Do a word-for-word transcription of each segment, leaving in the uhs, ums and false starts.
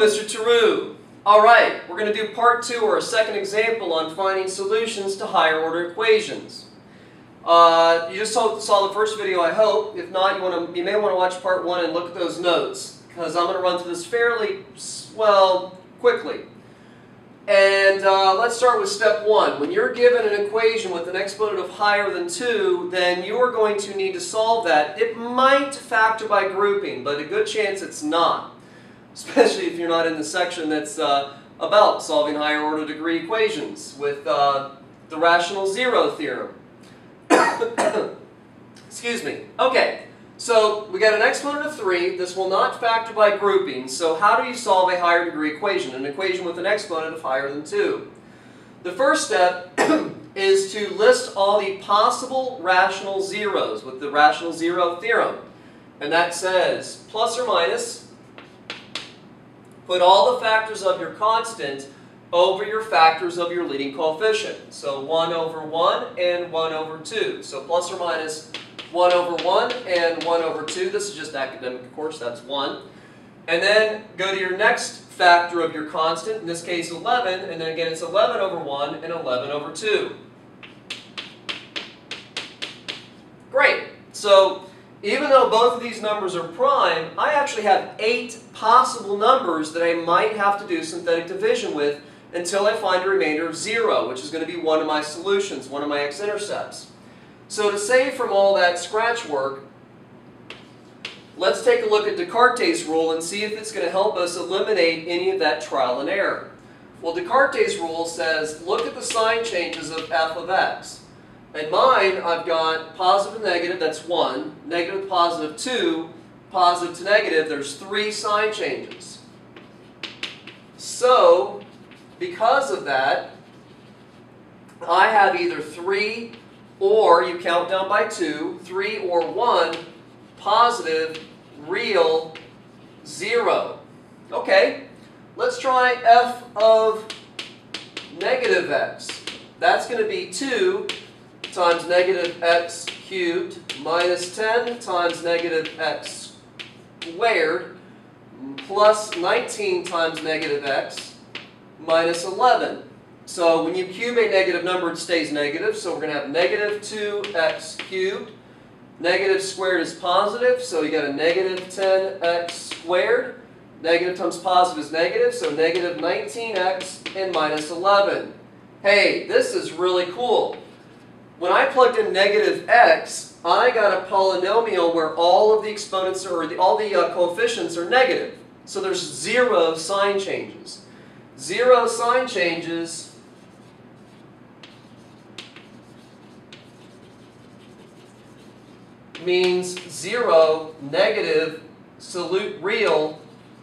Mister Tarou. Alright, we're going to do part two, or a second example, on finding solutions to higher order equations. Uh, you just saw, saw the first video, I hope. If not, you, want to, you may want to watch part one and look at those notes, because I'm going to run through this fairly, well, quickly. And uh, let's start with step one. When you're given an equation with an exponent of higher than two, then you are going to need to solve that. It might factor by grouping, but a good chance it's not. Especially if you're not in the section that's uh, about solving higher order degree equations with uh, the rational zero theorem. Excuse me. Okay, so we got an exponent of three. This will not factor by grouping. So how do you solve a higher degree equation? An equation with an exponent of higher than two. The first step is to list all the possible rational zeros with the rational zero theorem. And that says plus or minus, put all the factors of your constant over your factors of your leading coefficient. So one over one and one over two. So plus or minus one over one and one over two. This is just academic, of course, that's one. And then go to your next factor of your constant, in this case eleven, and then again it's eleven over one and eleven over two. Great. So even though both of these numbers are prime, I actually have eight possible numbers that I might have to do synthetic division with until I find a remainder of zero, which is going to be one of my solutions, one of my x-intercepts. So to save from all that scratch work, let's take a look at Descartes' rule and see if it's going to help us eliminate any of that trial and error. Well, Descartes' rule says, look at the sign changes of f of x. In mine, I've got positive to negative, that's one, negative to positive two, positive to negative, there's three sign changes. So, because of that, I have either three or, you count down by two, three or one, positive, real, zero. Okay, let's try f of negative x. That's going to be two times negative x cubed minus ten times negative x squared plus nineteen times negative x minus eleven. So when you cube a negative number, it stays negative. So we're going to have negative two x cubed. Negative squared is positive, so you got a negative ten x squared. Negative times positive is negative, so negative nineteen x and minus eleven. Hey, this is really cool. When I plugged in negative x, I got a polynomial where all of the exponents, or the, all the uh, coefficients are negative. So there's zero sign changes. Zero sign changes means zero, negative, salute real,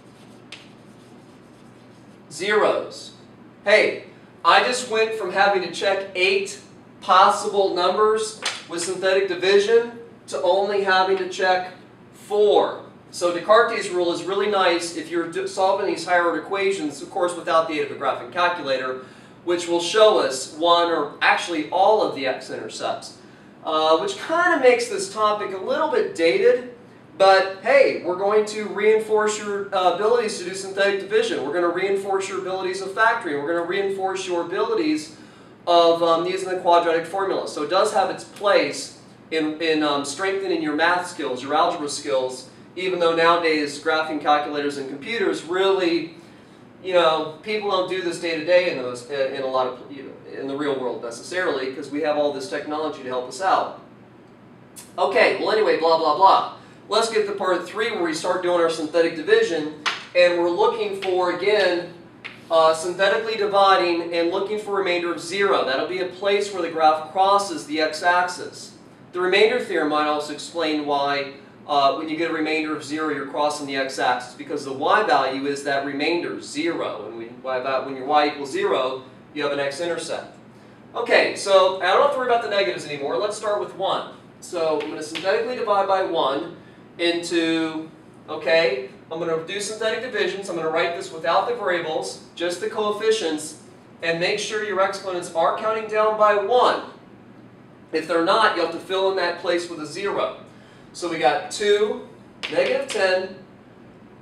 zeros. Hey, I just went from having to check eight possible numbers with synthetic division to only having to check four. So Descartes' rule is really nice if you're solving these higher order equations, of course without the aid of a graphing calculator, which will show us one or actually all of the x-intercepts. Uh, which kind of makes this topic a little bit dated, but hey, we're going to reinforce your uh, abilities to do synthetic division. We're going to reinforce your abilities of factoring. We're going to reinforce your abilities of um, using the quadratic formula. So it does have its place in, in um, strengthening your math skills, your algebra skills, even though nowadays graphing calculators and computers really, you know, people don't do this day to day in those in a lot of, you know, in the real world necessarily, because we have all this technology to help us out. Okay, well anyway, blah blah blah. Let's get to part three where we start doing our synthetic division, and we're looking for, again, Uh, synthetically dividing and looking for a remainder of zero. That'll be a place where the graph crosses the x-axis. The remainder theorem might also explain why uh, when you get a remainder of zero you're crossing the x-axis, because the y value is that remainder, zero. And when, when your y equals zero, you have an x-intercept. Okay, so I don't have to worry about the negatives anymore. Let's start with one. So I'm going to synthetically divide by one into, okay, I'm going to do synthetic divisions. I'm going to write this without the variables, just the coefficients, and make sure your exponents are counting down by one. If they're not, you'll have to fill in that place with a zero. So we got two, negative ten,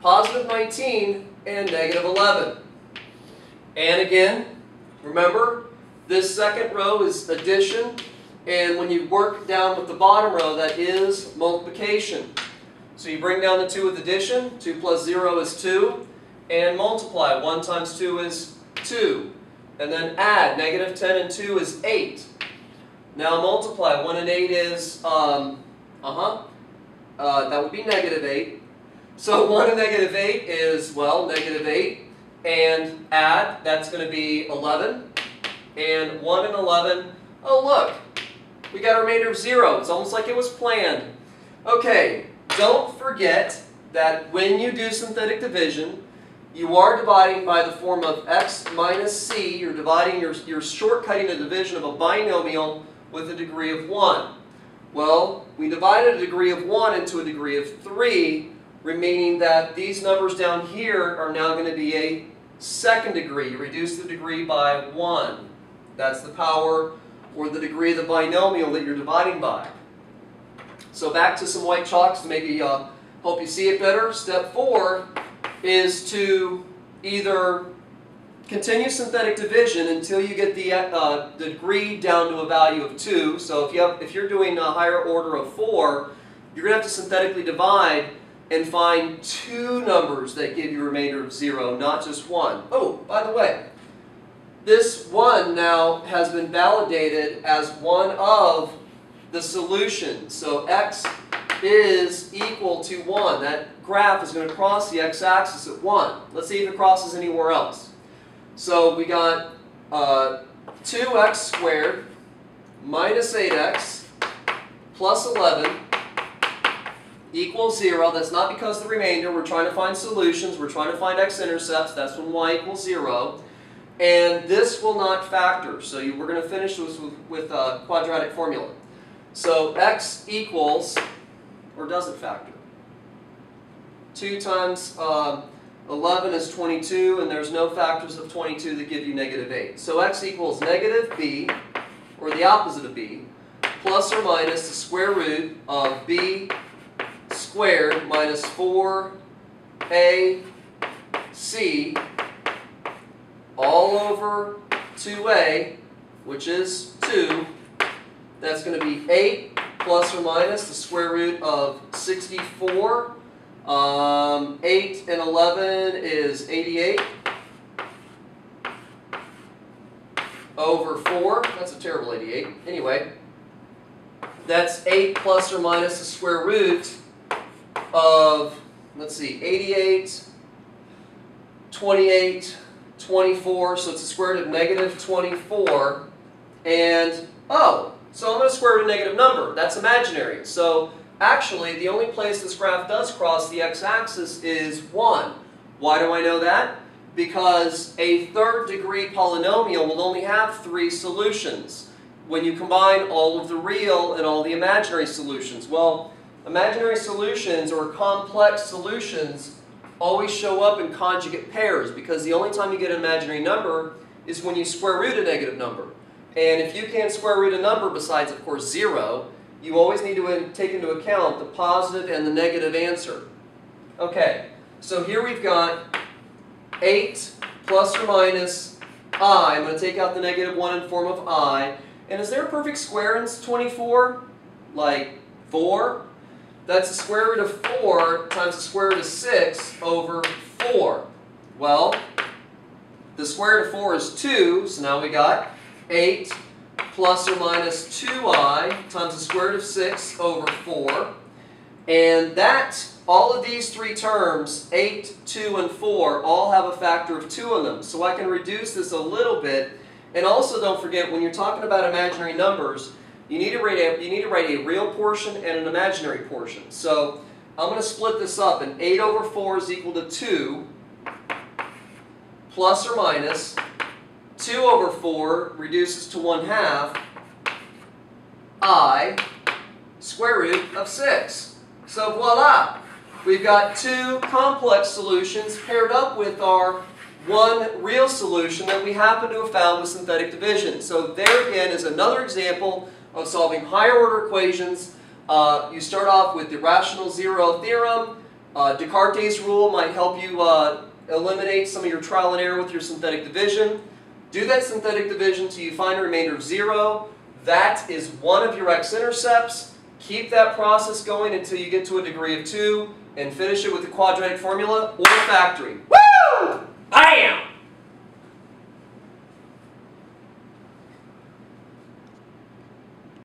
positive nineteen, and negative eleven. And again, remember, this second row is addition, and when you work down with the bottom row, that is multiplication. So you bring down the two with addition, two plus zero is two, and multiply. one times two is two. And then add, negative ten and two is eight. Now multiply, one and eight is, um, uh-huh, uh, that would be negative eight. So one and negative eight is, well, negative eight. And add, that's going to be eleven. And one and eleven, oh look, we got a remainder of zero. It's almost like it was planned. Okay, don't forget that when you do synthetic division, you are dividing by the form of x minus c. You're dividing, you're, you're shortcutting the division of a binomial with a degree of one. Well, we divided a degree of one into a degree of three, remaining that these numbers down here are now going to be a second degree. You reduce the degree by one. That's the power or the degree of the binomial that you're dividing by. So back to some white chalks to maybe uh, help you see it better. Step four is to either continue synthetic division until you get the, uh, the degree down to a value of two. So if, you have, if you're doing a higher order of four, you're going to have to synthetically divide and find two numbers that give you a remainder of zero, not just one. Oh, by the way, this one now has been validated as one of the solutions. So x is equal to one. That graph is going to cross the x-axis at one. Let's see if it crosses anywhere else. So we got uh, two x squared minus eight x plus eleven equals zero. That's not because of the remainder. We're trying to find solutions. We're trying to find x-intercepts. That's when y equals zero. And this will not factor. So you, we're going to finish this with, with a quadratic formula. So x equals, or doesn't factor. two times uh, eleven is twenty-two, and there's no factors of twenty-two that give you negative eight. So x equals negative b, or the opposite of b, plus or minus the square root of b squared minus four a c all over two a, which is two. That's going to be eight plus or minus the square root of sixty-four. Um, eight and eleven is eighty-eight over four. That's a terrible eighty-eight. Anyway, that's eight plus or minus the square root of, let's see, eighty-eight, twenty-eight, twenty-four. So it's the square root of negative twenty-four. And, oh, so I'm going to square root a negative number. That's imaginary. So actually, the only place this graph does cross the x-axis is one. Why do I know that? Because a third degree polynomial will only have three solutions when you combine all of the real and all the imaginary solutions. Well, imaginary solutions or complex solutions always show up in conjugate pairs, because the only time you get an imaginary number is when you square root a negative number. And if you can't square root a number besides, of course, zero, you always need to take into account the positive and the negative answer. Okay, so here we've got eight plus or minus I. I'm going to take out the negative one in form of I. And is there a perfect square in twenty-four? Like four? That's the square root of four times the square root of six over four. Well, the square root of four is two, so now we got eight plus or minus two i times the square root of six over four. And that, all of these three terms, eight, two, and four, all have a factor of two in them. So I can reduce this a little bit. And also don't forget, when you're talking about imaginary numbers, you need to write a, you need to write a real portion and an imaginary portion. So I'm going to split this up, and eight over four is equal to two, plus or minus two over four reduces to one half I square root of six. So voila! We've got two complex solutions paired up with our one real solution that we happen to have found with synthetic division. So there again is another example of solving higher order equations. Uh, you start off with the rational zero theorem, Uh, Descartes' rule might help you uh, eliminate some of your trial and error with your synthetic division. Do that synthetic division until you find a remainder of zero. That is one of your x-intercepts. Keep that process going until you get to a degree of two and finish it with the quadratic formula or factoring. Woo!